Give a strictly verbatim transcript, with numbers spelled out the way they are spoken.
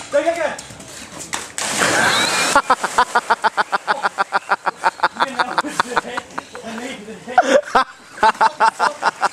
Go, go, go! You know, I needed it.